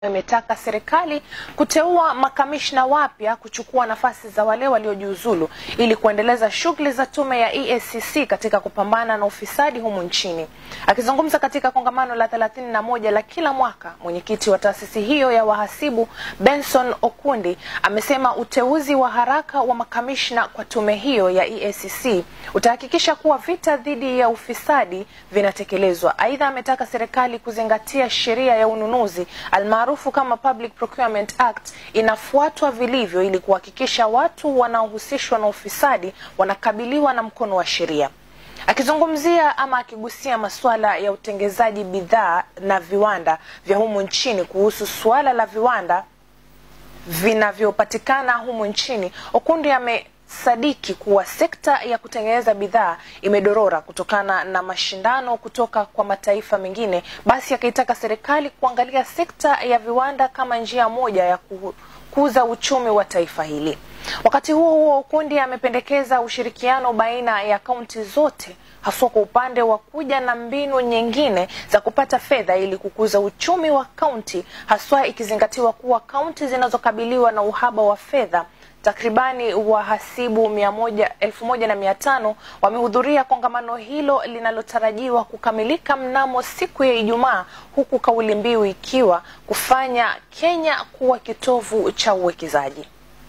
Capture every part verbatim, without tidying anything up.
Imetaka serikali kuteua makamishna wapya kuchukua nafasi za wale waliojiuzulu ili kuendeleza shughuli za tume ya E A C C katika kupambana na ufisadi humu nchini. Akizungumza katika kongamano la thelathini na moja la kila mwaka, mwenyekiti wa taasisi hiyo ya wahasibu Benson Okundi amesema uteuzi wa haraka wa makamishna kwa tume hiyo ya E A C C utahakikisha kuwa vita dhidi ya ufisadi vinatekelezwa. Aidha, ametaka serikali kuzingatia sheria ya ununuzi almaarufu kama Public Procurement Act inafuatwa vilivyo ili kuhakikisha watu wanaohusishwa na ufisadi wanakabiliwa na mkono wa sheria. Akizungumzia ama akigusia masuala ya utengezaji bidhaa na viwanda vya humu nchini kuhusu suala la viwanda vinavyopatikana humu nchini, Okundi ame sadiki kuwa sekta ya kutengeneza bidhaa imedorora kutokana na mashindano kutoka kwa mataifa mengine, basi akaitaka serikali kuangalia sekta ya viwanda kama njia moja ya kukuza uchumi wa taifa hili. Wakati huo huo, Okundi amependekeza ushirikiano baina ya kaunti zote, haswa kwa upande wa kuja na mbinu nyingine za kupata fedha ili kukuza uchumi wa kaunti, haswa ikizingatiwa kuwa kaunti zinazokabiliwa na uhaba wa fedha takribani wahasibu elfu moja na mia tano wamehudhuria kongamano hilo linalotarajiwa kukamilika mnamo siku ya Ijumaa, huku kauli mbiu ikiwa kufanya Kenya kuwa kitovu cha uwekezaji.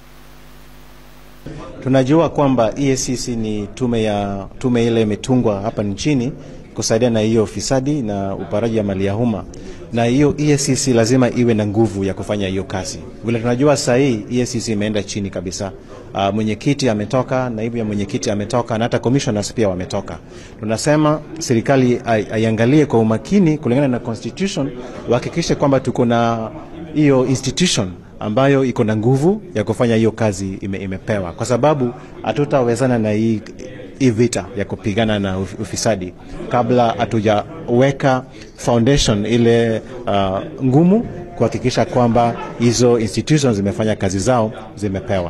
Tunajua kwamba E A C C ni tume ya tume ile imetungwa hapa nchini kusaidia na hiyo ufisadi na uparaji ya mali ya umma, na hiyo E A C C lazima iwe na nguvu ya kufanya hiyo kazi. Vile tunajua sasa hii E A C C imeenda chini kabisa. Uh, mwenyekiti ametoka, naibu ya mwenyekiti ametoka, na hata commissioners pia wametoka. Tunasema serikali aiangalie kwa umakini kulingana na constitution, wahakikishe kwamba tuko na hiyo institution ambayo iko na nguvu ya kufanya hiyo kazi ime, imepewa, kwa sababu hatutawezana na hii hii vita ya kupigana na ufisadi kabla hatujaweka foundation ile uh, ngumu kuhakikisha kwamba hizo institutions zimefanya kazi zao, zimepewa.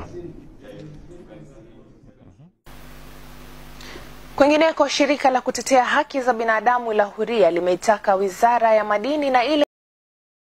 Kwingineko, shirika la kutetea haki za binadamu la Huria limeitaka Wizara ya Madini na ile